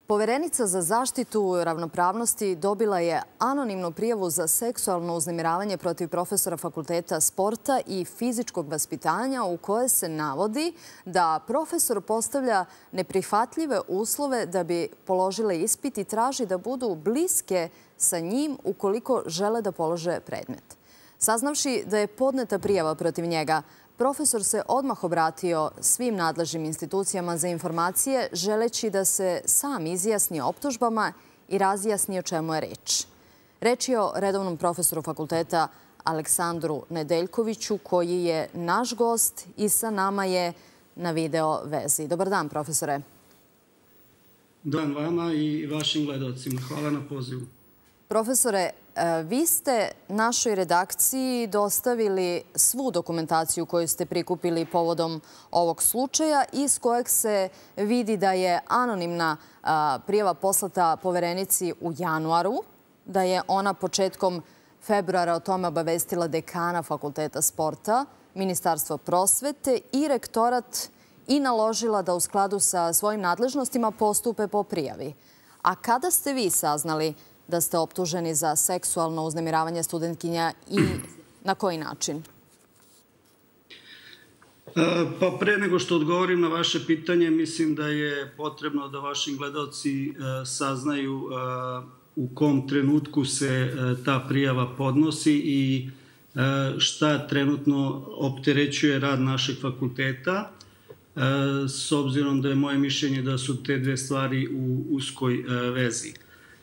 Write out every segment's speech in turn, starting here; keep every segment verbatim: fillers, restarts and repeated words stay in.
Poverenica za zaštitu ravnopravnosti dobila je anonimnu prijavu za seksualno uznemiravanje protiv profesora Fakulteta sporta i fizičkog vaspitanja u kojoj se navodi da profesor postavlja neprihvatljive uslove da bi položile ispit i traži da budu bliske sa njim ukoliko žele da polože predmet. Saznavši da je podneta prijava protiv njega, profesor se odmah obratio svim nadležnim institucijama za informacije, želeći da se sam izjasni o optužbama i razjasni o čemu je reč. Reč je o redovnom profesoru fakulteta Aleksandru Nedeljkoviću, koji je naš gost i sa nama je na video vezi. Dobar dan, profesore. Dobar dan vama i vašim gledalcima. Hvala na pozivu. Profesore, vi ste našoj redakciji dostavili svu dokumentaciju koju ste prikupili povodom ovog slučaja, iz kojeg se vidi da je anonimna prijava poslata Poverenici u januaru, da je ona početkom februara o tome obavestila dekana Fakulteta sporta, Ministarstvo prosvete i rektorat i naložila da u skladu sa svojim nadležnostima postupe po prijavi. A kada ste vi saznali da ste optuženi za seksualno uznemiravanje studentkinja i na koji način? Pa pre nego što odgovorim na vaše pitanje, mislim da je potrebno da vaši gledalci saznaju u kom trenutku se ta prijava podnosi i šta trenutno opterećuje rad našeg fakulteta, s obzirom da je moje mišljenje da su te dve stvari u uskoj vezi.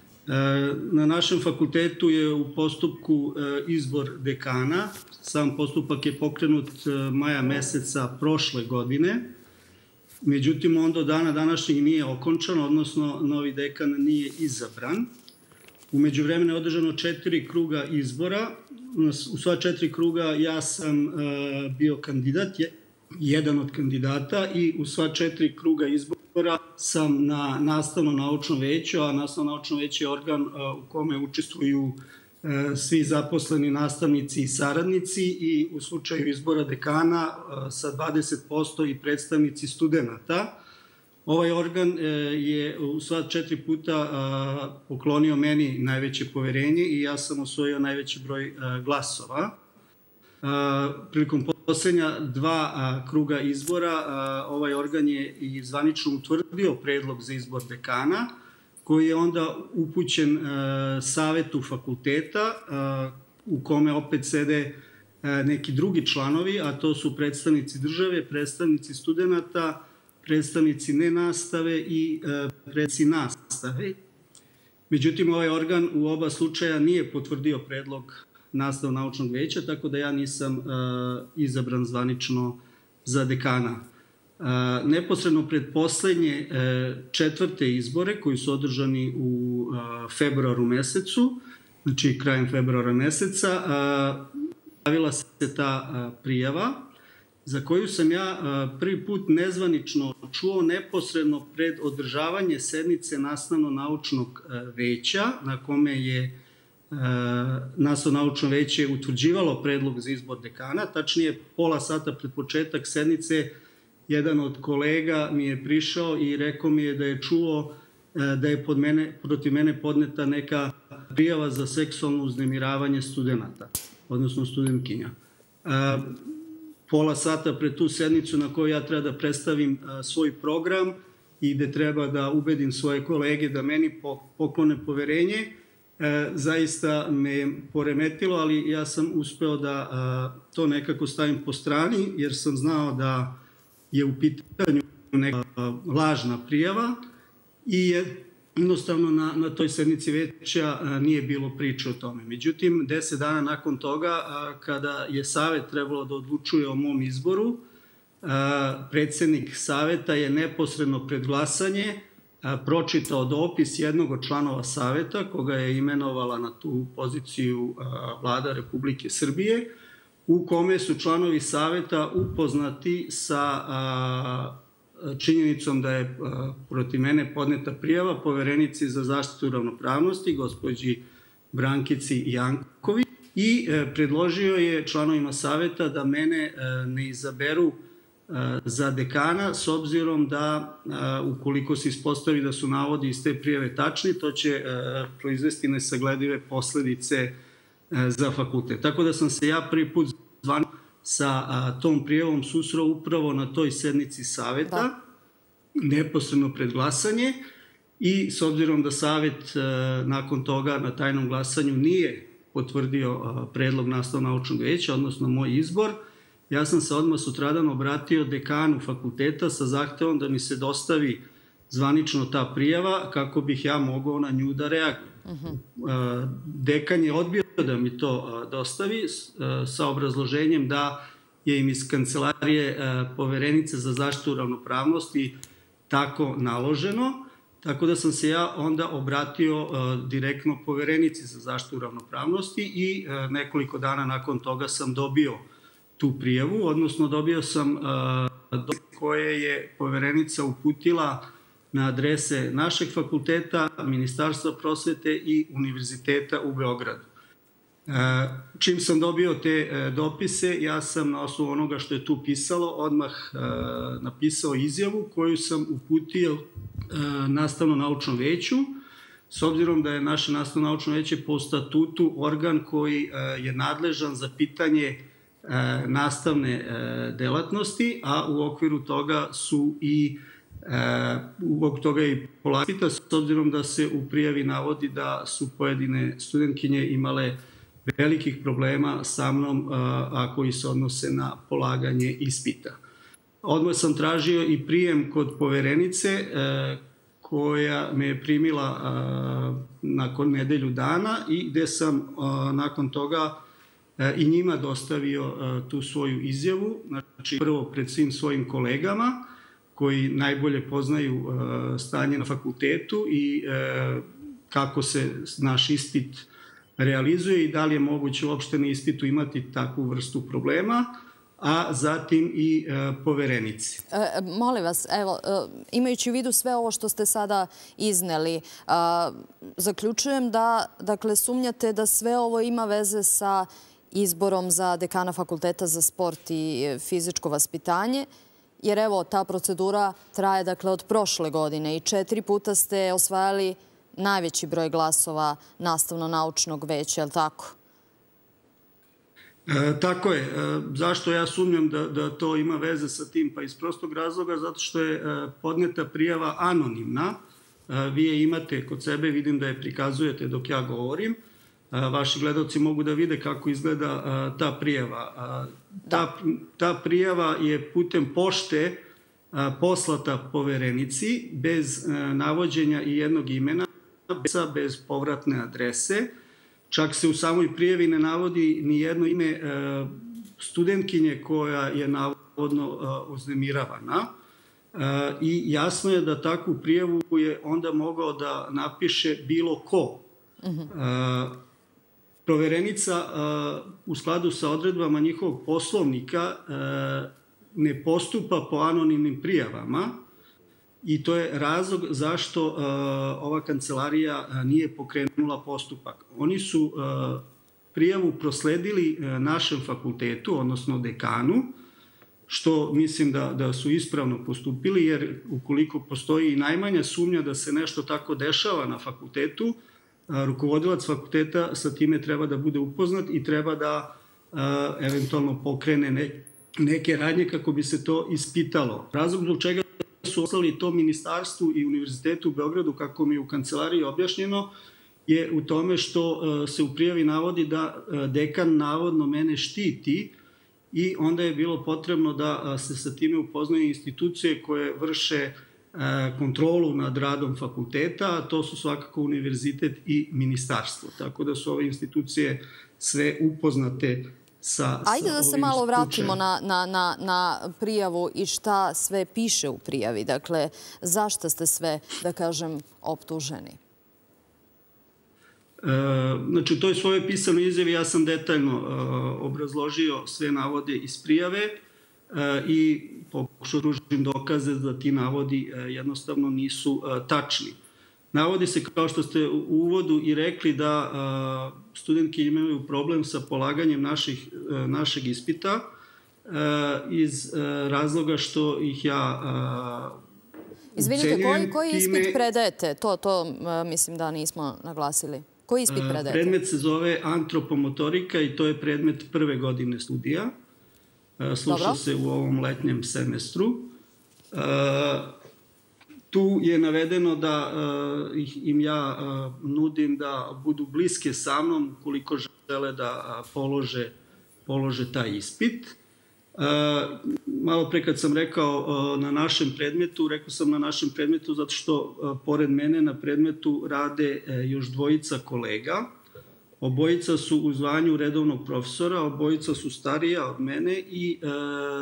Na našem fakultetu je u postupku izbor dekana. Sam postupak je pokrenut maja meseca prošle godine. Međutim, on do dana današnjeg nije okončan, odnosno novi dekan nije izabran. U međuvremenu je održano četiri kruga izbora. U sva četiri kruga ja sam bio kandidat, jedan od kandidata, i u sva četiri kruga izbora sam na nastavno-naučnom veću, a nastavno-naučno veće je organ u kome učestvuju svi zaposleni nastavnici i saradnici, i u slučaju izbora dekana sa dvadeset posto i predstavnici studenta. Ovaj organ je u sva četiri puta poklonio meni najveće poverenje i ja sam osvojio najveći broj glasova. Prilikom poslednja dva kruga izbora ovaj organ je i zvanično utvrdio predlog za izbor dekana, koji je onda upućen savetu fakulteta, u kome opet sede neki drugi članovi, a to su predstavnici države, predstavnici studenta, predstavnici nenastave i predstavnici nastave. Međutim, ovaj organ u oba slučaja nije potvrdio predlog nastavno-naučnog veća, tako da ja nisam izabran zvanično za dekana. Neposredno pred poslednje četvrte izbore, koji su održani u februaru mesecu, znači krajem februara meseca, javila se ta prijava, za koju sam ja prvi put nezvanično čuo neposredno pred održavanje sednice nastavno-naučnog veća, na kome je nastavno-naučno veće utvrđivalo predlog za izbor dekana. Tačnije, pola sata pred početak sednice, jedan od kolega mi je prišao i rekao mi je da je čuo da je pod mene, protiv mene podneta neka prijava za seksualno uznemiravanje studenta, odnosno studentkinja. Pola sata pred tu sednicu na kojoj ja treba da predstavim svoj program i gde treba da ubedim svoje kolege da meni poklone poverenje, zaista me je poremetilo, ali ja sam uspeo da to nekako stavim po strani, jer sam znao da je u pitanju neka lažna prijava i jednostavno na, na toj sednici veća nije bilo priče o tome. Međutim, deset dana nakon toga, kada je savet trebalo da odlučuje o mom izboru, predsednik saveta je neposredno pred glasanje pročitao dopis jednog od članova saveta, koga je imenovala na tu poziciju Vlada Republike Srbije, u kome su članovi saveta upoznati sa činjenicom da je protiv mene podneta prijava Poverenici za zaštitu ravnopravnosti, gospođi Brankici Janković, i predložio je članovima saveta da mene ne izaberu za dekana, s obzirom da ukoliko se ispostavi da su navodi iz te prijave tačni, to će proizvesti nesagledive posledice za fakultet. Tako da sam se ja prvi put zvano sa tom prijavom susreo upravo na toj sednici saveta, neposredno pred glasanje, i s obzirom da savet nakon toga na tajnom glasanju nije potvrdio predlog nastavno-naučnog veća, odnosno moj izbor, ja sam se odmah sutradan obratio dekanu fakulteta sa zahtevom da mi se dostavi zvanično ta prijava kako bih ja mogao na nju da reagujem. Dekan je odbio da mi to dostavi sa obrazloženjem da je im iz kancelarije Poverenice za zaštitu ravnopravnosti tako naloženo, tako da sam se ja onda obratio direktno Poverenici za zaštitu ravnopravnosti i nekoliko dana nakon toga sam dobio tu prijavu, odnosno dobio sam dopis koje je Poverenica uputila na adrese našeg fakulteta, Ministarstva prosvete i Univerziteta u Beogradu. Čim sam dobio te dopise, ja sam na osnovu onoga što je tu pisalo odmah napisao izjavu koju sam uputio nastavno-naučnom veću, s obzirom da je naše nastavno-naučno veće po statutu organ koji je nadležan za pitanje nastavne delatnosti, a u okviru toga su i u okviru toga i polaganja, s obzirom da se u prijavi navodi da su pojedine studentkinje imale velikih problema sa mnom, a koji se odnose na polaganje ispita. Odmah sam tražio i prijem kod Poverenice, koja me je primila nakon nedelju dana i gde sam nakon toga i njima dostavio tu svoju izjavu, znači prvo pred svim svojim kolegama koji najbolje poznaju stanje na fakultetu i kako se naš ispit realizuje i da li je moguće uopšte na ispitu imati takvu vrstu problema, a zatim i Poverenici. E, molim vas, evo, imajući u vidu sve ovo što ste sada izneli, a, zaključujem da, dakle, sumnjate da sve ovo ima veze sa izborom za dekana Fakulteta za sport i fizičko vaspitanje, jer evo, ta procedura traje, dakle, od prošle godine i četiri puta ste osvajali najveći broj glasova nastavno-naučnog veća, je li tako? E, tako je. E, zašto ja sumnjam da, da to ima veze sa tim? Pa iz prostog razloga, zato što je e, podneta prijava anonimna. E, vi je imate kod sebe, vidim da je prikazujete dok ja govorim. E, vaši gledalci mogu da vide kako izgleda e, ta prijava. E, ta, ta prijava je putem pošte e, poslata Poverenici bez e, navođenja i jednog imena, bez povratne adrese. Čak se u samoj prijavi ne navodi ni jedno ime studentkinje koja je navodno uznemiravana. I jasno je da takvu prijavu je onda mogao da napiše bilo ko. Poverenica u skladu sa odredbama njihovog poslovnika ne postupa po anonimnim prijavama, i to je razlog zašto uh, ova kancelarija nije pokrenula postupak. Oni su uh, prijavu prosledili uh, našem fakultetu, odnosno dekanu, što mislim da, da su ispravno postupili, jer ukoliko postoji i najmanja sumnja da se nešto tako dešava na fakultetu, uh, rukovodilac fakulteta sa time treba da bude upoznat i treba da uh, eventualno pokrene ne, neke radnje kako bi se to ispitalo. Razlog zbog čega su poslali to ministarstvu i Univerzitetu u Beogradu, kako mi je u kancelariji objašnjeno, je u tome što se u prijavi navodi da dekan navodno mene štiti i onda je bilo potrebno da se sa time upoznaju institucije koje vrše kontrolu nad radom fakulteta, a to su svakako univerzitet i ministarstvo. Tako da su ove institucije sve upoznate sa, Ajde da se malo vratimo na, na, na, na prijavu i šta sve piše u prijavi. Dakle, zašto ste sve, da kažem, optuženi? E, znači, u toj svojoj pisanoj izjavi ja sam detaljno e, obrazložio sve navode iz prijave e, i pokušao pružim dokaze da ti navodi e, jednostavno nisu e, tačni. Navodi se, kao što ste u uvodu i rekli, da a, studentki imaju problem sa polaganjem naših, a, našeg ispita. iz razloga što ih ja Izvinite, ucenjujem. koji ispit predajete? To mislim da nismo naglasili. Koji ispit predajete? Predmet se zove antropomotorika i to je predmet prve godine studija. Sluša se u ovom letnjem semestru. Tu je navedeno da im ja nudim da budu bliske sa mnom koliko žele da polože, polože taj ispit. Malo pre kad sam rekao na našem predmetu, rekao sam na našem predmetu zato što pored mene na predmetu rade još dvojica kolega. Obojica su u zvanju redovnog profesora, obojica su starija od mene i e,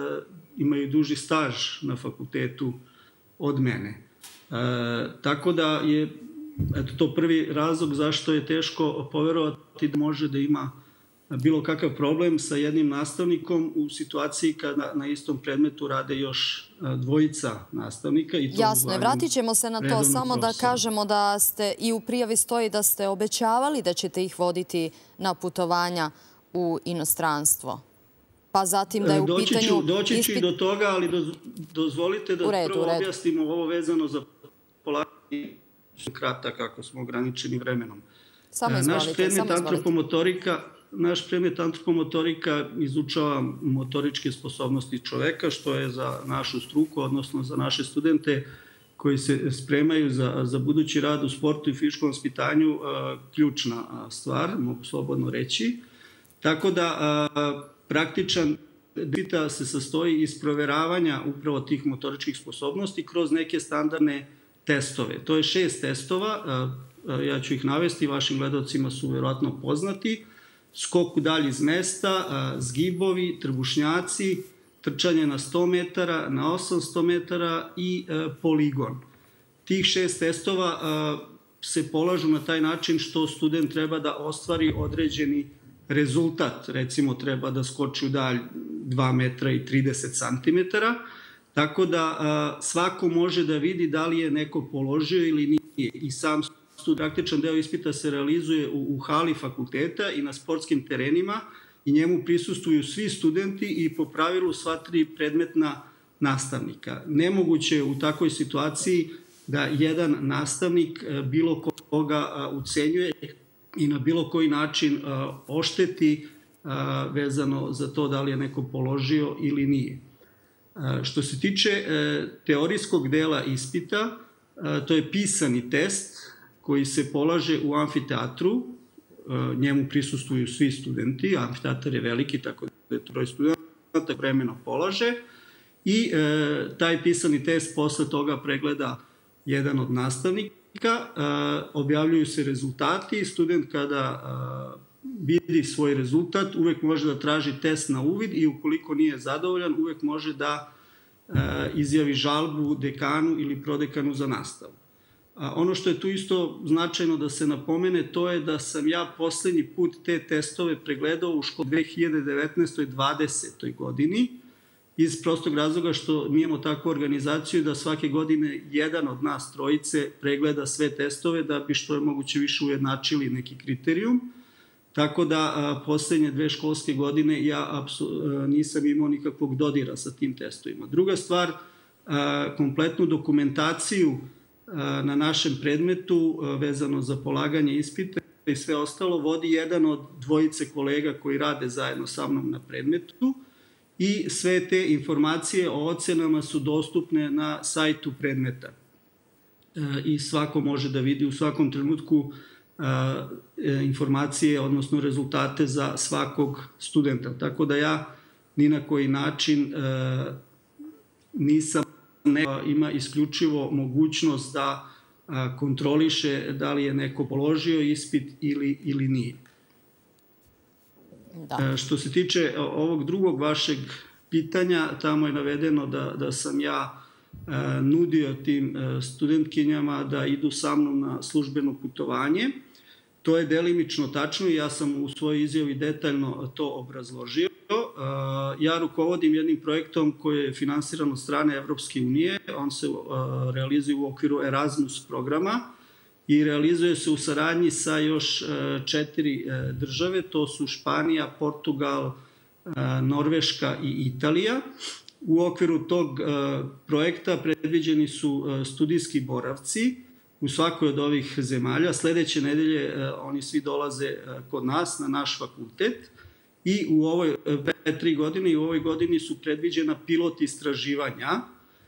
imaju duži staž na fakultetu od mene. E, tako da je eto, to prvi razlog zašto je teško poverovati da može da ima bilo kakav problem sa jednim nastavnikom u situaciji kada na istom predmetu rade još dvojica nastavnika. I to jasno je, vratit ćemo se na to, samo da kažemo da ste i u prijavi stoji da ste obećavali da ćete ih voditi na putovanja u inostranstvo. Pa zatim da je u pitanju... Doći ću i do toga, ali dozvolite da prvo objasnimo ovo vezano za polaganje kratak kako smo ograničeni vremenom. Samo izvolite, samo izvolite. Naš predmet antropomotorika izučava motoričke sposobnosti čoveka, što je za našu struku, odnosno za naše studente koji se spremaju za, za budući rad u sportu i fizičkom vaspitanju, ključna stvar, mogu slobodno reći. Tako da praktičan ispit se sastoji iz proveravanja upravo tih motoričkih sposobnosti kroz neke standardne testove. To je šest testova, ja ću ih navesti, vašim gledalcima su verovatno poznati. Skok u dalj iz mesta, zgibovi, trbušnjaci, trčanje na sto metara, na osamsto metara i poligon. Tih šest testova se polažu na taj način što student treba da ostvari određeni rezultat. Recimo treba da skoči u dalj dva metra i trideset centimetara, tako da svako može da vidi da li je neko položio ili nije. I sam praktičan deo ispita se realizuje u, u hali fakulteta i na sportskim terenima i njemu prisustuju svi studenti i po pravilu sva tri predmetna nastavnika. Nemoguće je u takvoj situaciji da jedan nastavnik bilo koga ucenjuje i na bilo koji način ošteti vezano za to da li je neko položio ili nije. Što se tiče teorijskog dela ispita, to je pisani test koji se polaže u amfiteatru, njemu prisustuju svi studenti, amfiteatar je veliki, tako da je troj studenta vremeno polaže i taj pisani test posle toga pregleda jedan od nastavnika, objavljuju se rezultati i student kada vidi svoj rezultat uvek može da traži test na uvid i ukoliko nije zadovoljan uvek može da izjavi žalbu dekanu ili prodekanu za nastavu. Ono što je tu isto značajno da se napomene, to je da sam ja poslednji put te testove pregledao u školi dve hiljade devetnaestoj dvadesetoj godini, iz prostog razloga što mi imamo takvu organizaciju da svake godine jedan od nas trojice pregleda sve testove da bi što je moguće više ujednačili neki kriterijum. Tako da poslednje dve školske godine ja nisam imao nikakvog dodira sa tim testovima. Druga stvar, kompletnu dokumentaciju na našem predmetu vezano za polaganje ispita i sve ostalo vodi jedan od dvojice kolega koji rade zajedno sa mnom na predmetu i sve te informacije o ocenama su dostupne na sajtu predmeta i svako može da vidi u svakom trenutku informacije, odnosno rezultate za svakog studenta. Tako da ja ni na koji način nisam ima isključivo mogućnost da kontroliše da li je neko položio ispit ili, ili nije. Da. Što se tiče ovog drugog vašeg pitanja, tamo je navedeno da, da sam ja nudio tim studentkinjama da idu sa mnom na službeno putovanje. To je delimično tačno i ja sam u svojoj izjavi detaljno to obrazložio. Ja rukovodim jednim projektom koji je finansiran od strane Evropske unije. On se realizuje u okviru Erasmus programa i realizuje se u saradnji sa još četiri države. To su Španija, Portugal, Norveška i Italija. U okviru tog projekta predviđeni su studijski boravci u svakoj od ovih zemalja. Sledeće nedelje oni svi dolaze kod nas, na naš fakultet. I u ovoj tri godine i u ovoj godini su predviđena pilot istraživanja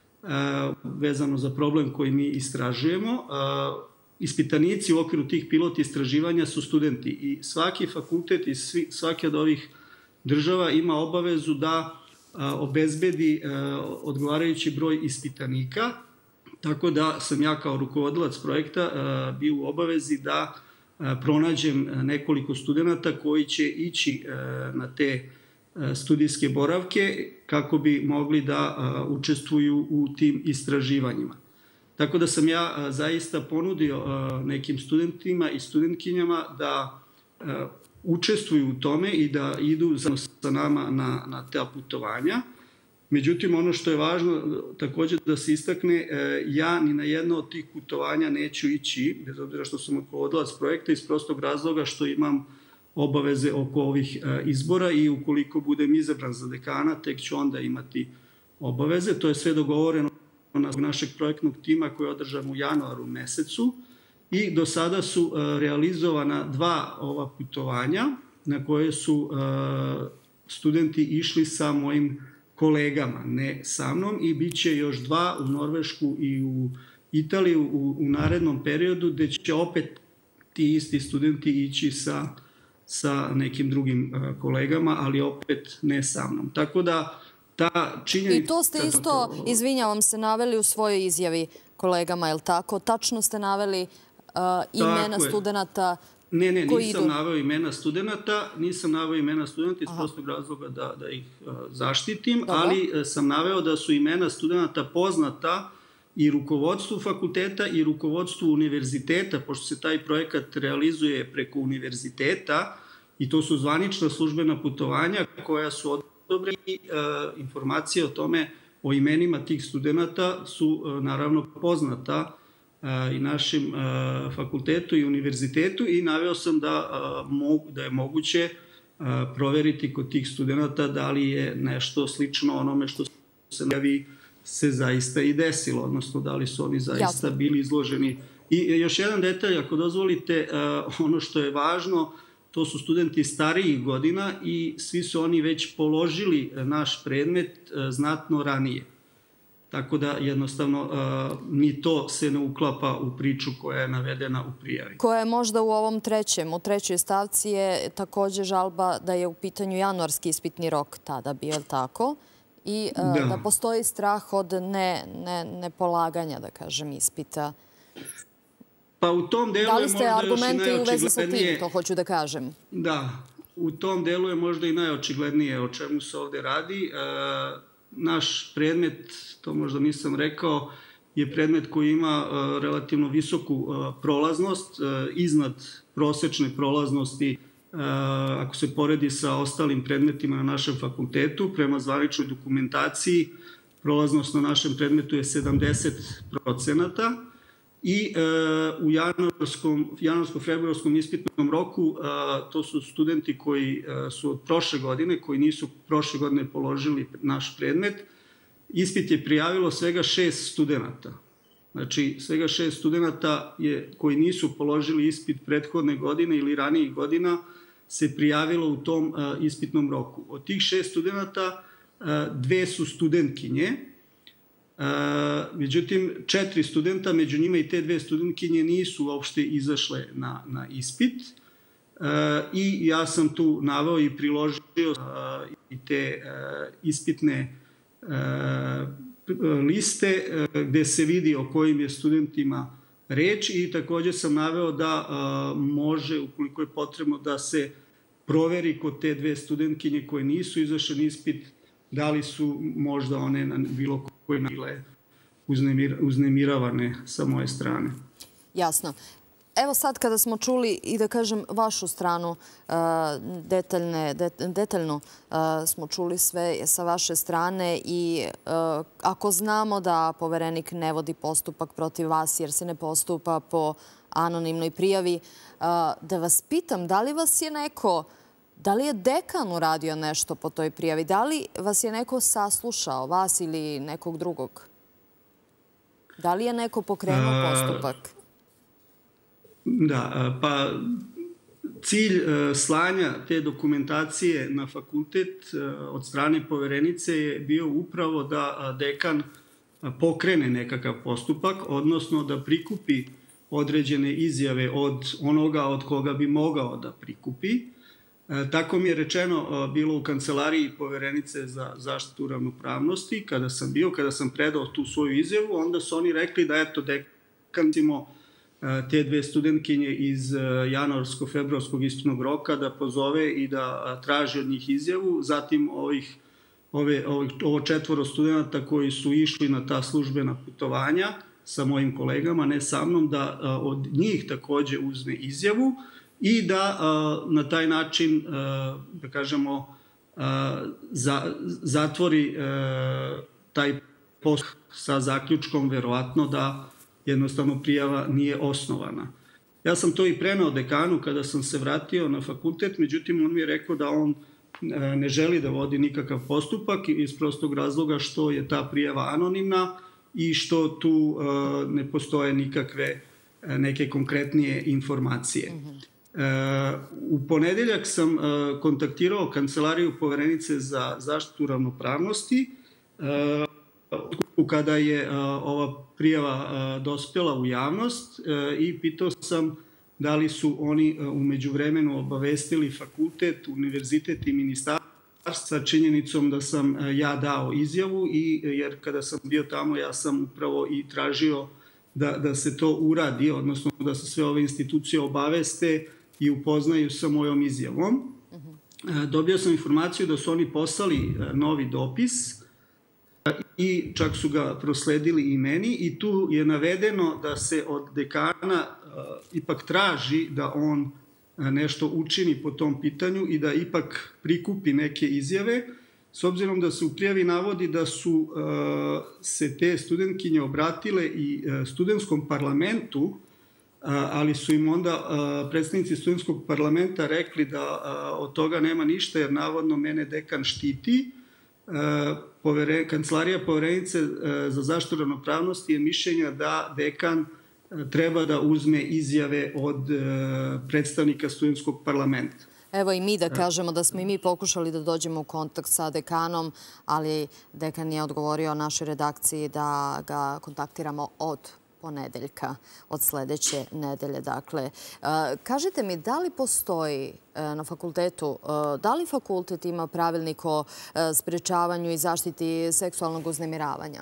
vezano za problem koji mi istražujemo. Ispitanici u okviru tih pilot istraživanja su studenti i svaki fakultet i svaki od ovih država ima obavezu da obezbedi odgovarajući broj ispitanika, tako da sam ja kao rukovodilac projekta bio u obavezi da pronađem nekoliko studenta koji će ići na te studijske boravke kako bi mogli da učestvuju u tim istraživanjima. Tako da sam ja zaista ponudio nekim studentima i studentkinjama da učestvuju u tome i da idu sa nama na, na ta putovanja. Međutim, ono što je važno također da se istakne, ja ni na jedno od tih putovanja neću ići, bez obzira što sam rukovodilac projekta, iz prostog razloga što imam obaveze oko ovih izbora i ukoliko budem izabran za dekana, tek ću onda imati obaveze. To je sve dogovoreno našeg projektnog tima koji je održan u januaru mesecu i do sada su realizovana dva ova putovanja na koje su studenti išli sa mojim kolegama, ne sa mnom, i bit će još dva u Norvešku i u Italiju u, u narednom periodu, gde će opet ti isti studenti ići sa, sa nekim drugim kolegama, ali opet ne sa mnom. Tako da ta činjenica... I to ste isto, izvinjavam se, naveli u svojoj izjavi kolegama, je li tako? Tačno ste naveli uh, imena studenta. Ne, ne, nisam naveo imena studenta, nisam naveo imena studenta iz prostog razloga da, da ih uh, zaštitim, Dobro. ali uh, sam naveo da su imena studenta poznata i rukovodstvu fakulteta i rukovodstvu univerziteta, pošto se taj projekat realizuje preko univerziteta i to su zvanična službena putovanja koja su odobreni. Uh, informacije o tome, o imenima tih studenta su uh, naravno poznata i našem fakultetu i univerzitetu i naveo sam da, da je moguće proveriti kod tih studenta da li je nešto slično onome što se najavi se zaista i desilo, odnosno da li su oni zaista bili izloženi. I još jedan detalj, ako dozvolite, ono što je važno, to su studenti starijih godina i svi su oni već položili naš predmet znatno ranije. Tako da jednostavno uh, ni to se ne uklapa u priču koja je navedena u prijavi. Koja je možda u ovom trećem, u trećoj stavci je također žalba da je u pitanju januarski ispitni rok tada bio, je li tako? I uh, da. da postoji strah od ne, ne, nepolaganja, da kažem, ispita. Pa u tom delu je možda još i najočiglednije... Da li ste argumente u vezi sa tim, to hoću da kažem? Da, u tom delu je možda i najočiglednije o čemu se ovde radi. Uh, Naš predmet, to možda nisam rekao, je predmet koji ima uh, relativno visoku uh, prolaznost, uh, iznad prosečne prolaznosti uh, ako se poredi sa ostalim predmetima na našem fakultetu. Prema zvaničnoj dokumentaciji prolaznost na našem predmetu je sedamdeset procenata i uh, u januarskom, januarsko-februarskom ispitnom roku uh, to su studenti koji uh, su od prošle godine, koji nisu prošle godine položili naš predmet. Ispit je prijavilo svega šest studenta. Znači, svega šest studenta je, koji nisu položili ispit prethodne godine ili ranijih godina se prijavilo u tom uh, ispitnom roku. Od tih šest studenta uh, dve su studentkinje. Uh, međutim, četiri studenta, među njima i te dve studentkinje nisu uopšte izašle na, na ispit uh, i ja sam tu naveo i priložio uh, i te uh, ispitne uh, liste uh, gde se vidi o kojim je studentima reč i također sam naveo da uh, može, ukoliko je potrebno, da se proveri kod te dve studentkinje koje nisu izašle na ispit, da li su možda one na bilo koje bile uznemir, uznemiravane sa moje strane. Jasno. Evo sad kada smo čuli i da kažem vašu stranu, detaljne, detaljno smo čuli sve sa vaše strane i ako znamo da poverenik ne vodi postupak protiv vas jer se ne postupa po anonimnoj prijavi, da vas pitam da li vas je neko Da li je dekan uradio nešto po toj prijavi? Da li vas je neko saslušao, vas ili nekog drugog? Da li je neko pokrenuo postupak? Da, pa cilj slanja te dokumentacije na fakultet od strane poverenice je bio upravo da dekan pokrene nekakav postupak, odnosno da prikupi određene izjave od onoga od koga bi mogao da prikupi. Tako mi je rečeno bilo u kancelariji poverenice za zaštitu ravnopravnosti kada sam bio, kada sam predao tu svoju izjavu, onda su oni rekli da eto dekan ćemo te dve studentkinje iz januarsko-februarskog ispitnog roka da pozove i da traži od njih izjavu. Zatim ovih, ove, ovih, ovo četvoro studenta koji su išli na ta službena putovanja sa mojim kolegama, ne sa mnom, da od njih takođe uzme izjavu i da na taj način, da kažemo, za, zatvori taj postupak sa zaključkom verovatno da jednostavno prijava nije osnovana. Ja sam to i preneo dekanu kada sam se vratio na fakultet, međutim on mi je rekao da on ne želi da vodi nikakav postupak iz prostog razloga što je ta prijava anonimna i što tu ne postoje nikakve neke konkretnije informacije. U ponedeljak sam kontaktirao kancelariju poverenice za zaštitu ravnopravnosti kada je ova prijava dospela u javnost i pitao sam da li su oni u međuvremenu obavestili fakultet, univerzitet i ministarstvo sa činjenicom da sam ja dao izjavu, i jer kada sam bio tamo ja sam upravo i tražio da, da se to uradi, odnosno da se sve ove institucije obaveste i upoznaju sa mojom izjavom. Dobio sam informaciju da su oni poslali novi dopis i čak su ga prosledili i meni, i tu je navedeno da se od dekana ipak traži da on nešto učini po tom pitanju i da ipak prikupi neke izjave, s obzirom da se u prijavi navodi da su se te studentkinje obratile i studentskom parlamentu, ali su im onda predstavnici studentskog parlamenta rekli da od toga nema ništa jer navodno mene dekan štiti. Kancelarija poverenice za zaštitu ravnopravnosti je mišljenja da dekan treba da uzme izjave od predstavnika studentskog parlamenta. Evo i mi da kažemo da smo i mi pokušali da dođemo u kontakt sa dekanom, ali dekan je odgovorio našoj redakciji da ga kontaktiramo od ponedeljka, od sledeće nedelje. Dakle, kažite mi, da li postoji na fakultetu, da li fakultet ima pravilnik o sprečavanju i zaštiti seksualnog uznemiravanja?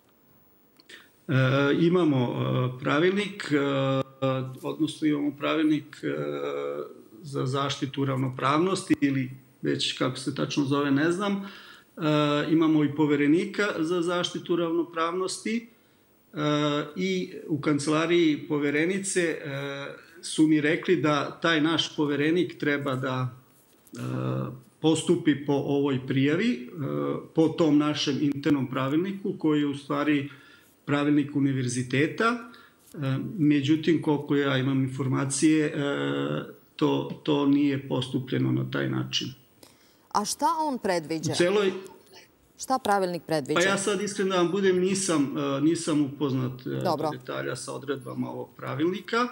Imamo pravilnik, odnosno imamo pravilnik za zaštitu ravnopravnosti ili već kako se tačno zove, ne znam. Imamo i poverenika za zaštitu ravnopravnosti i u kancelariji poverenice su mi rekli da taj naš poverenik treba da postupi po ovoj prijavi, po tom našem internom pravilniku koji je u stvari pravilnik univerziteta. Međutim, koliko ja imam informacije, to, to nije postupljeno na taj način. A šta on predviđa? U celoj... Šta pravilnik predviđa? Pa ja sad iskreno da vam budem, nisam, nisam upoznat do detalja sa odredbama ovog pravilnika.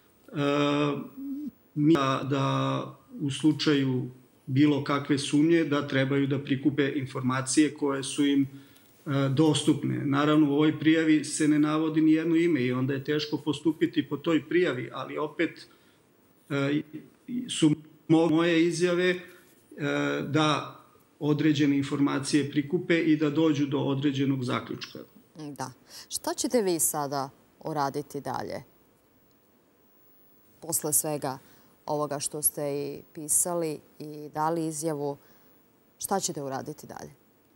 Da, da u slučaju bilo kakve sumnje da trebaju da prikupe informacije koje su im dostupne. Naravno, u ovoj prijavi se ne navodi ni jedno ime i onda je teško postupiti po toj prijavi, ali opet su moje izjave da određene informacije prikupe i da dođu do određenog zaključka. Da. Šta ćete vi sada uraditi dalje? Posle svega ovoga što ste i pisali i dali izjavu, šta ćete uraditi dalje?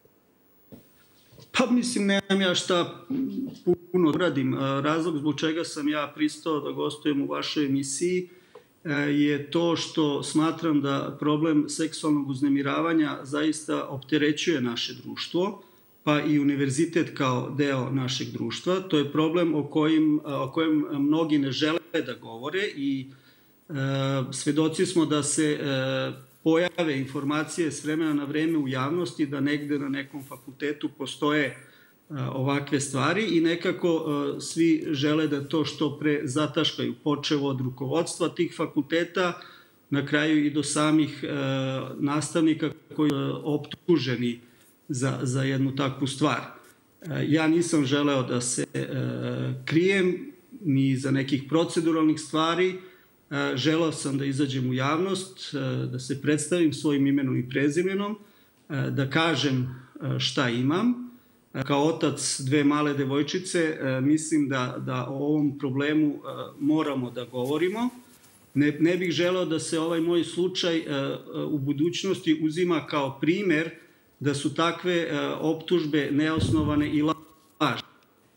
Pa mislim, nemam ja šta puno uradim. Razlog zbog čega sam ja pristao da gostujem u vašoj emisiji je to što smatram da problem seksualnog uznemiravanja zaista opterećuje naše društvo, pa i univerzitet kao deo našeg društva. To je problem o kojem, o kojem mnogi ne žele da govore i e, svedoci smo da se e, pojave informacije s vremena na vreme u javnosti da negde na nekom fakultetu postoje ovakve stvari i nekako svi žele da to što pre zataškaju, počevo od rukovodstva tih fakulteta, na kraju i do samih nastavnika koji su optuženi za, za jednu takvu stvar. Ja nisam želeo da se krijem ni za nekih proceduralnih stvari. Želeo sam da izađem u javnost, da se predstavim svojim imenom i prezimenom, da kažem šta imam. Kao otac dve male devojčice mislim da, da o ovom problemu moramo da govorimo. Ne, ne bih želeo da se ovaj moj slučaj u budućnosti uzima kao primer da su takve optužbe neosnovane i lažne.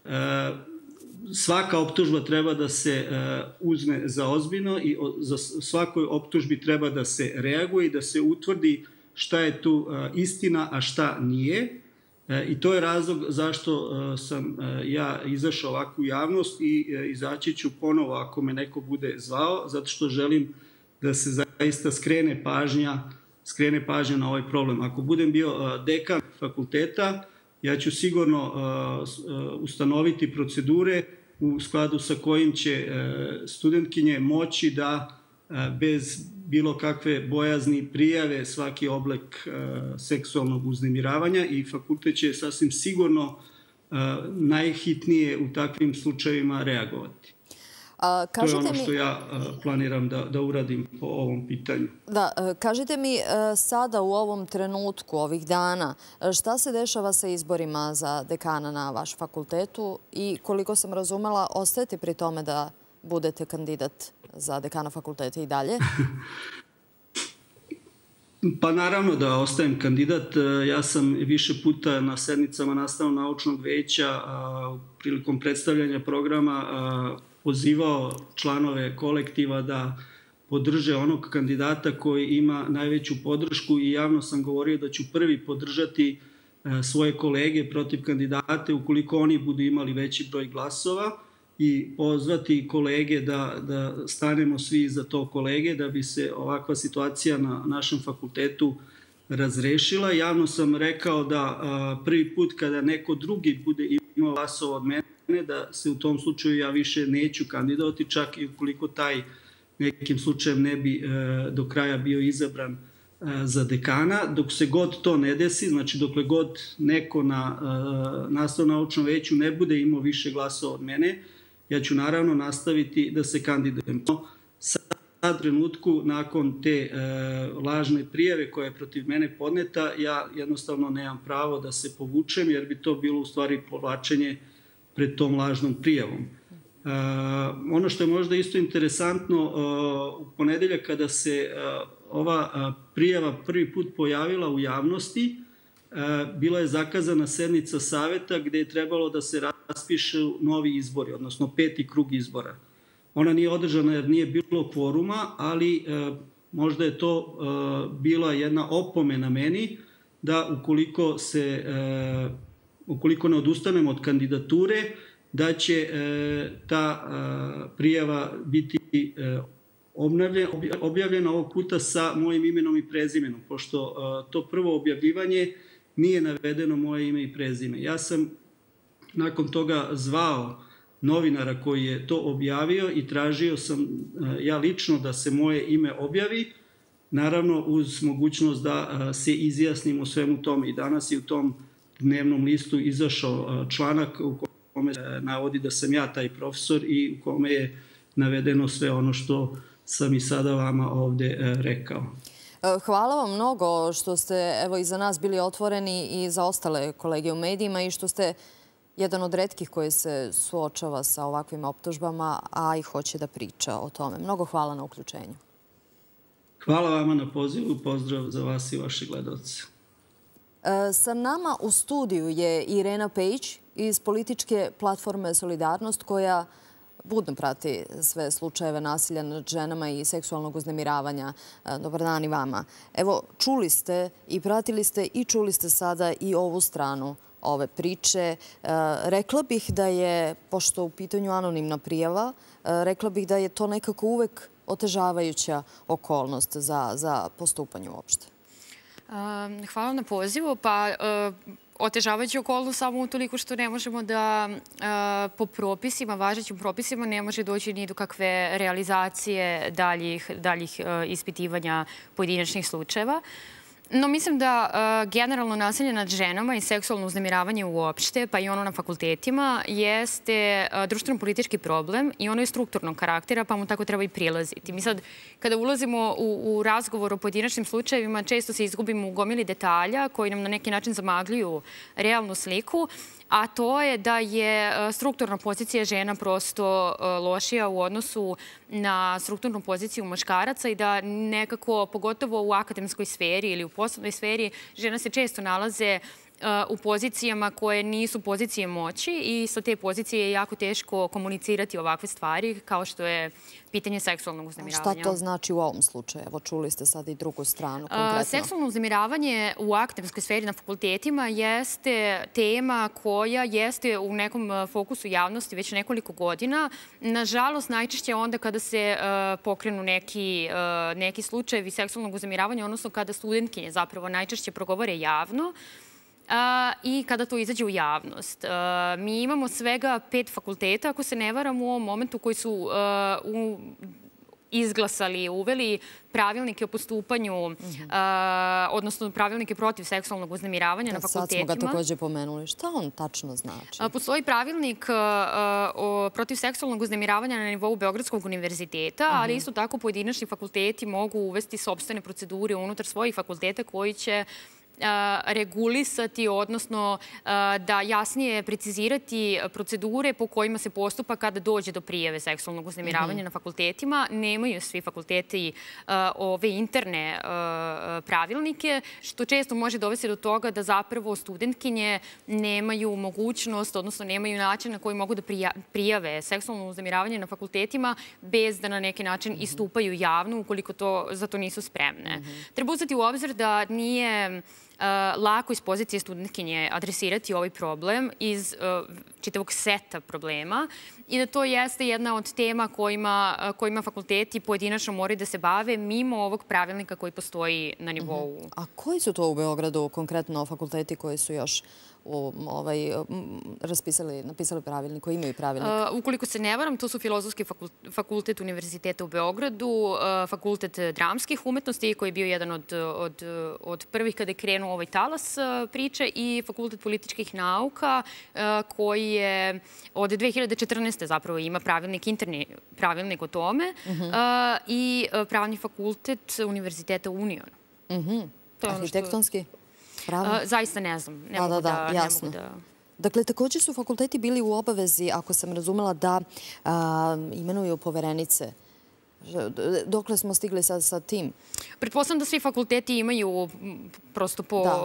Svaka optužba treba da se uzme za ozbiljno i za svakoj optužbi treba da se reaguje i da se utvrdi šta je tu istina, a šta nije. I to je razlog zašto sam ja izašao ovako u javnost i izaći ću ponovo ako me neko bude zvao, zato što želim da se zaista skrene pažnja, skrene pažnja na ovaj problem. Ako budem bio dekan fakulteta, ja ću sigurno ustanoviti procedure u skladu sa kojim će studentkinje moći da bez bilo kakve bojazni prijave svaki oblik seksualnog uznemiravanja i fakultet će sasvim sigurno najhitnije u takvim slučajevima reagovati. A, to je ono što mi... ja planiram da, da uradim po ovom pitanju. Da, kažite mi sada u ovom trenutku, ovih dana, šta se dešava sa izborima za dekana na vaš fakultetu i koliko sam razumela, ostajete pri tome da budete kandidat za dekana fakulteta i dalje? Pa naravno da ostajem kandidat. Ja sam više puta na sednicama nastavno-naučnog veća prilikom predstavljanja programa pozivao članove kolektiva da podrže onog kandidata koji ima najveću podršku i javno sam govorio da ću prvi podržati svoje kolege protiv kandidate ukoliko oni budu imali veći broj glasova i pozvati kolege da, da stanemo svi za to kolege da bi se ovakva situacija na našem fakultetu razrešila. Javno sam rekao da prvi put kada neko drugi bude imao glasova od mene, da se u tom slučaju ja više neću kandidovati, čak i ukoliko taj nekim slučajem ne bi do kraja bio izabran za dekana. Dok se god to ne desi, znači dokle god neko na nastavno-naučnom veću ne bude imao više glasova od mene, ja ću naravno nastaviti da se kandidujem. Sad trenutku, nakon te lažne prijave koja je protiv mene podneta, ja jednostavno nemam pravo da se povučem, jer bi to bilo u stvari povlačenje pred tom lažnom prijavom. Ono što je možda isto interesantno, u ponedeljak kada se ova prijava prvi put pojavila u javnosti, bila je zakazana sednica saveta gde je trebalo da se raspišu novi izbori, odnosno peti krug izbora. Ona nije održana jer nije bilo kvoruma, ali možda je to bila jedna opomena meni da ukoliko se ukoliko ne odustanem od kandidature, da će ta prijava biti objavljena ovog puta sa mojim imenom i prezimenom, pošto to prvo objavljivanje nije navedeno moje ime i prezime. Ja sam nakon toga zvao novinara koji je to objavio i tražio sam ja lično da se moje ime objavi, naravno uz mogućnost da se izjasnim o svemu tome. I danas je u tom dnevnom listu izašao članak u kome se navodi da sam ja taj profesor i u kome je navedeno sve ono što sam i sada vama ovde rekao. Hvala vam mnogo što ste evo i za nas bili otvoreni i za ostale kolege u medijima i što ste jedan od retkih koji se suočava sa ovakvim optužbama, a i hoće da priča o tome. Mnogo hvala na uključenju. Hvala vama na pozivu. Pozdrav za vas i vaše gledalce. Sa nama u studiju je Irena Pejić iz političke platforme Solidarnost, koja budno prati sve slučajeve nasilja nad ženama i seksualnog uznemiravanja. Dobar dan i vama. Evo, čuli ste i pratili ste i čuli ste sada i ovu stranu ove priče. Rekla bih da je, pošto u pitanju anonimna prijava, rekla bih da je to nekako uvek otežavajuća okolnost za postupanje uopšte. Hvala na pozivu. Pa otežavajuća okolnost samo utoliko što ne možemo da po propisima, važećim propisima, ne može doći ni do kakve realizacije daljih ispitivanja pojedinačnih slučajeva. No, mislim da generalno nasilje nad ženama i seksualno uznemiravanje uopšte, pa i ono na fakultetima, jeste društveno-politički problem i ono je strukturnog karaktera, pa mu tako treba i prilaziti. Mi sad, kada ulazimo u razgovor o pojedinačnim slučajevima, često se izgubimo u gomili detalja koji nam na neki način zamagljuju realnu sliku, a to je da je strukturna pozicija žena prosto lošija u odnosu na strukturnu poziciju muškaraca i da nekako, pogotovo u akademskoj sferi ili u poslovnoj sferi, žena se često nalaze u pozicijama koje nisu pozicije moći i sa te pozicije je jako teško komunicirati ovakve stvari kao što je pitanje seksualnog uznemiravanja. Šta to znači u ovom slučaju? Evo, čuli ste sad i drugu stranu konkretno. Seksualno uznemiravanje u akademskoj sferi na fakultetima jeste tema koja jeste u nekom fokusu javnosti već nekoliko godina. Nažalost, najčešće onda kada se pokrenu neki slučajevi seksualnog uznemiravanja, odnosno kada studentkinje zapravo najčešće progovore javno, i kada to izađe u javnost. Mi imamo svega pet fakulteta, ako se ne varam, u ovom momentu koji su izglasali, uveli pravilnike o postupanju, odnosno pravilnike protiv seksualnog uznemiravanja na fakultetima. Sad smo ga također pomenuli. Šta on tačno znači? Postoji pravilnik protiv seksualnog uznemiravanja na nivou Beogradskog univerziteta, ali isto tako pojedinačni fakulteti mogu uvesti sopstvene procedure unutar svojih fakulteta koji će regulisati, odnosno da jasnije precizirati procedure po kojima se postupa kada dođe do prijave seksualnog uznemiravanja na fakultetima. Nemaju svi fakulteti ove interne pravilnike, što često može dovesti do toga da zapravo studentkinje nemaju mogućnost, odnosno nemaju način na koji mogu da prijave seksualno uznemiravanje na fakultetima bez da na neki način istupaju javno ukoliko za to nisu spremne. Treba uzeti u obzir da nije lako iz pozicije studentkinje adresirati ovaj problem iz čitavog seta problema i da to jeste jedna od tema kojima fakulteti pojedinačno moraju da se bave mimo ovog pravilnika koji postoji na nivou. A koji su to u Beogradu konkretno fakulteti koji su još napisali pravilnik, koji imaju pravilnik? Ukoliko se ne varam, to su Filozofski fakultet Univerziteta u Beogradu, Fakultet dramskih umetnosti koji je bio jedan od prvih kada je krenuo ovaj talas priče i Fakultet političkih nauka koji je od dve hiljade četrnaeste. zapravo ima pravilnik, interni pravilnik o tome i Pravni fakultet Univerziteta Union. Arhitektonski? Zaista ne znam. Ne mogu da... Dakle, također su fakulteti bili u obavezi, ako sam razumela, da imenuju poverenice. Dokle smo stigli sad sa tim? Pretpostavljam da svi fakulteti imaju, prosto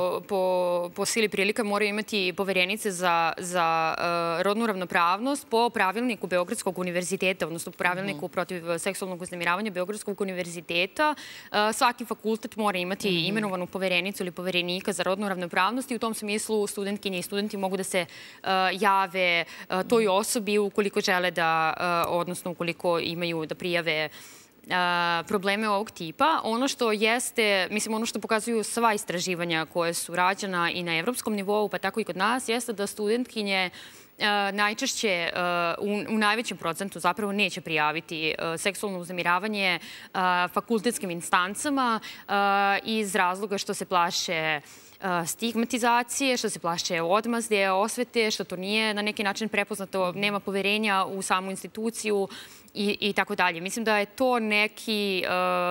po sili prilika, moraju imati poverenice za rodnu ravnopravnost po pravilniku Beogradskog univerziteta, odnosno po pravilniku protiv seksualnog uznemiravanja Beogradskog univerziteta. Svaki fakultet mora imati imenovanu poverenicu ili poverenika za rodnu ravnopravnost i u tom smislu studentkinje i studenti mogu da se jave toj osobi ukoliko žele da, odnosno ukoliko imaju da prijave probleme ovog tipa. Ono što jeste, mislim, ono što pokazuju sva istraživanja koje su rađena i na evropskom nivou, pa tako i kod nas, jeste da studentkinje najčešće u najvećem procentu zapravo neće prijaviti seksualno uznemiravanje fakultetskim instancama iz razloga što se plaše stigmatizacije, što se plaše odmazde, osvete, što to nije na neki način prepoznato, nema poverenja u samu instituciju i tako dalje. Mislim da je to neki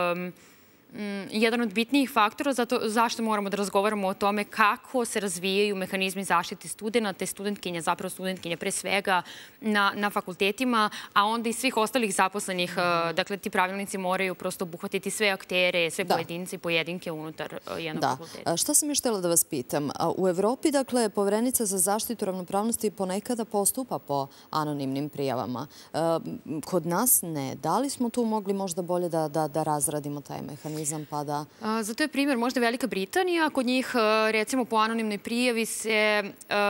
jedan od bitnijih faktora zašto moramo da razgovaramo o tome kako se razvijaju mehanizmi zaštite studenta, te studentkinja, zapravo studentkinja pre svega na fakultetima, a onda i svih ostalih zaposlenih. Dakle, ti pravilnici moraju prosto obuhvatiti sve aktere, sve pojedince i pojedinke unutar jednog fakulteta. Da. Šta sam još htjela da vas pitam? U Evropi, dakle, poverenica za zaštitu ravnopravnosti ponekada postupa po anonimnim prijavama. Kod nas ne. Da li smo tu mogli možda bolje da razradimo taj mehanizam? mehanizam pa da... Zato je primjer možda Velika Britanija. Kod njih, recimo, po anonimnoj prijavi se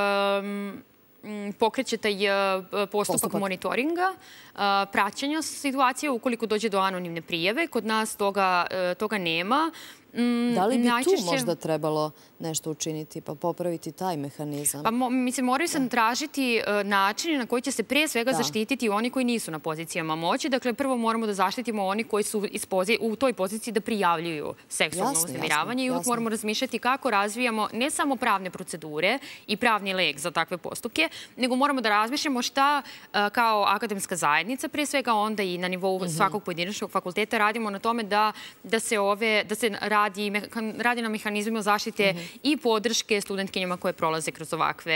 pokreće taj postupak monitoringa, praćenja situacije ukoliko dođe do anonimne prijave. Kod nas toga nema. Da li bi tu možda trebalo nešto učiniti pa popraviti taj mehanizam? Pa mislim, moraju se tražiti načini na koji će se pre svega zaštititi oni koji nisu na pozicijama moći. Dakle, prvo moramo da zaštitimo oni koji su u toj poziciji da prijavljuju seksualno uznemiravanje i uvijek moramo razmišljati kako razvijamo ne samo pravne procedure i pravni lek za takve postupke, nego moramo da razmišljamo šta kao akademska zajednica, pre svega onda i na nivou svakog pojedinačnog fakulteta radimo na tome da se ove, da se radi na mehanizmima zaštite i podrške studentkinjama koje prolaze kroz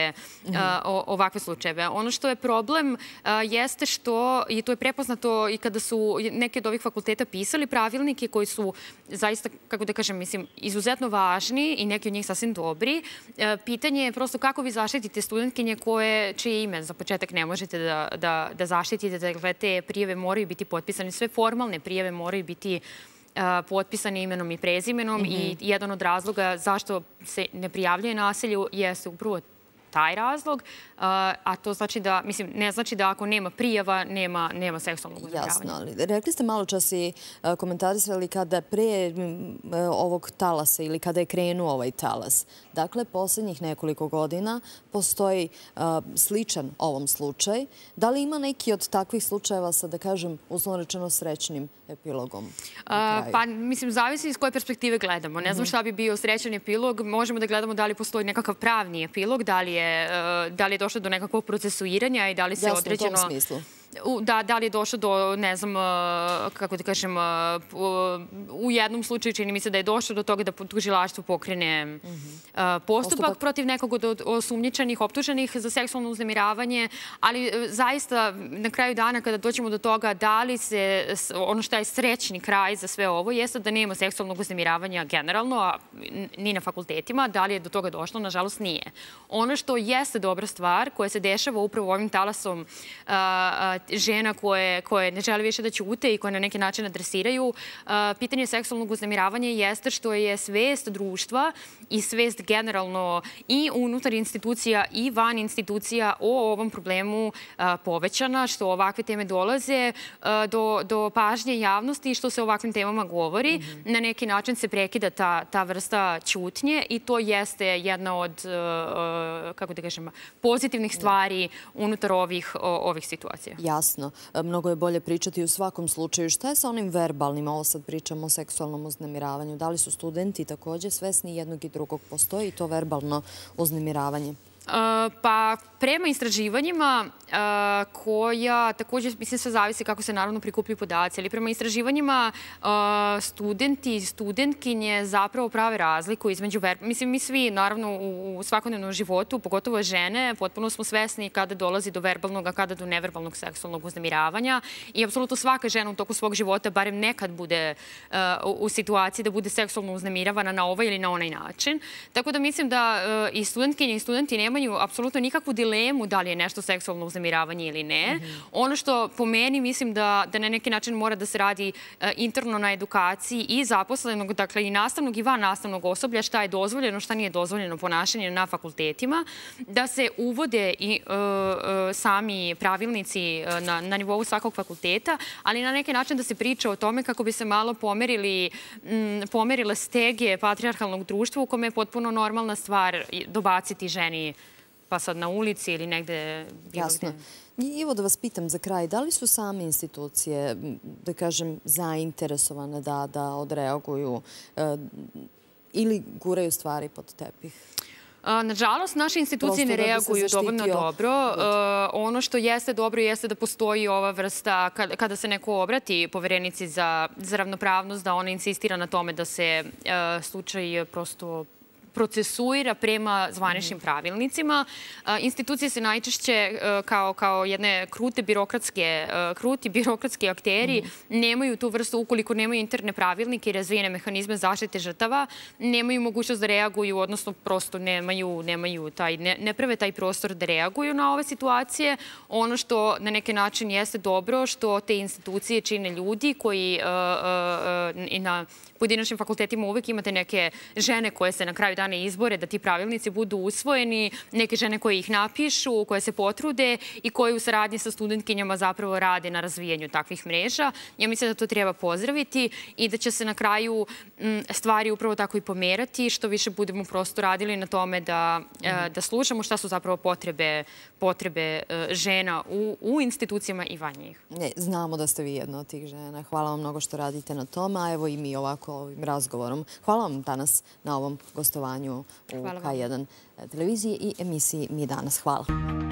ovakve slučajeve. Ono što je problem jeste što, i to je prepoznato i kada su neki od ovih fakulteta pisali pravilnike koji su zaista, kako da kažem, mislim, izuzetno važni i neki od njih sasvim dobri. Pitanje je prosto kako vi zaštitite studentkinje koje, čije ime za početak ne možete da zaštitite. Dakle, te prijave moraju biti potpisane, sve formalne prijave moraju biti potpisani imenom i prezimenom i jedan od razloga zašto se ne prijavljuje nasilje jeste upravo taj razlog, a to znači da, mislim, ne znači da ako nema prijava, nema seksualnog uznemiravanja. Jasno, ali rekli ste malo čas i komentarisali kada pre ovog talasa ili kada je krenuo ovaj talas. Dakle, poslednjih nekoliko godina postoji sličan ovom slučaj. Da li ima neki od takvih slučajeva sa, da kažem, uslovno rečeno srećnim epilogom? Pa, mislim, zavisi iz koje perspektive gledamo. Ne znam šta bi bio srećan epilog. Možemo da gledamo da li postoji nekakav pravni epilog, da li je da li je došlo do nekakvog procesuiranja i da li se određeno... Jasno, u tom smislu. Da li je došlo do, ne znam, kako da kažem, u jednom slučaju čini mi se da je došlo do toga da tužilaštvo pokrene postupak protiv nekog od osumnjičenih, optuženih za seksualno uznemiravanje, ali zaista na kraju dana kada dođemo do toga da li se, ono što je srećni kraj za sve ovo, jeste da nema seksualnog uznemiravanja generalno, ni na fakultetima, da li je do toga došlo, nažalost nije. Ono što jeste dobra stvar koja se dešava upravo ovim talasom žena koje ne žele više da ćute i koje na neki način adresiraju. Pitanje seksualnog uznemiravanja jeste što je svest društva i svest generalno i unutar institucija i van institucija o ovom problemu povećana, što ovakve teme dolaze do pažnje javnosti i što se o ovakvim temama govori. Na neki način se prekida ta vrsta ćutnje i to jeste jedna od, kako da kažem, pozitivnih stvari unutar ovih situacija. Jasno. Mnogo je bolje pričati u svakom slučaju. Šta je sa onim verbalnim? Ovo sad pričamo o seksualnom uznemiravanju. Da li su studenti također svesni jednog i drugog? Postoji to verbalno uznemiravanje? Pa, prema istraživanjima koja također, mislim, sve zavisi kako se naravno prikupljaju podaci, ali prema istraživanjima studenti i studentkinje zapravo prave razliku između, mislim, mi svi naravno u svakodnevnom životu, pogotovo žene, potpuno smo svesni kada dolazi do verbalnog, a kada do neverbalnog seksualnog uznemiravanja i apsolutno svaka žena u toku svog života barem nekad bude u situaciji da bude seksualno uznemiravana na ovaj ili na onaj način. Tako da mislim da i studentkinje i studenti nemaju apsolutno nikakvu dilemu da li je nešto seksualno uznemiravanje ili ne. Ono što po meni mislim da na neki način mora da se radi interno na edukaciji i zaposlenog, dakle i nastavnog i van nastavnog osoblja, šta je dozvoljeno, šta nije dozvoljeno ponašanje na fakultetima, da se uvode i sami pravilnici na nivou svakog fakulteta, ali na neki način da se priča o tome kako bi se malo pomerile stege patrijarhalnog društva u kome je potpuno normalna stvar dobaciti ženi pa sad na ulici ili negde... Jasno. I evo da vas pitam za kraj, da li su same institucije, da kažem, zainteresovane da odreaguju ili guraju stvari pod tepih? Nažalost, naše institucije ne reaguju dovoljno dobro. Ono što jeste dobro jeste da postoji ova vrsta, kada se neko obrati poverenici za ravnopravnost, da ona insistira na tome da se slučaj prosto procesuira prema zvaničnim pravilnicima. Institucije se najčešće kao, kao jedne krute birokratske, kruti birokratski akteri nemaju tu vrstu, ukoliko nemaju interne pravilnike i razvijene mehanizme zaštite žrtava, nemaju mogućnost da reaguju, odnosno prosto nemaju, nemaju taj, ne, ne prave taj prostor da reaguju na ove situacije. Ono što na neki način jeste dobro, što te institucije čine ljudi koji uh, uh, uh, i na pojedinačnim fakultetima uvek imate neke žene koje se na kraju dana izbore da ti pravilnici budu usvojeni, neke žene koje ih napišu, koje se potrude i koje u saradnji sa studentkinjama zapravo rade na razvijanju takvih mreža. Ja mislim da to treba pozdraviti i da će se na kraju stvari upravo tako i pomerati, što više budemo prosto radili na tome da, da slušamo šta su zapravo potrebe, potrebe žena u, u institucijama i van njih. Ne, znamo da ste vi jedna od tih žena. Hvala vam mnogo što radite na tome, a evo i mi ovako ovim razgovorom. Hvala vam danas na ovom gostovanju u K jedan televiziji i emisiji Mi danas. Hvala.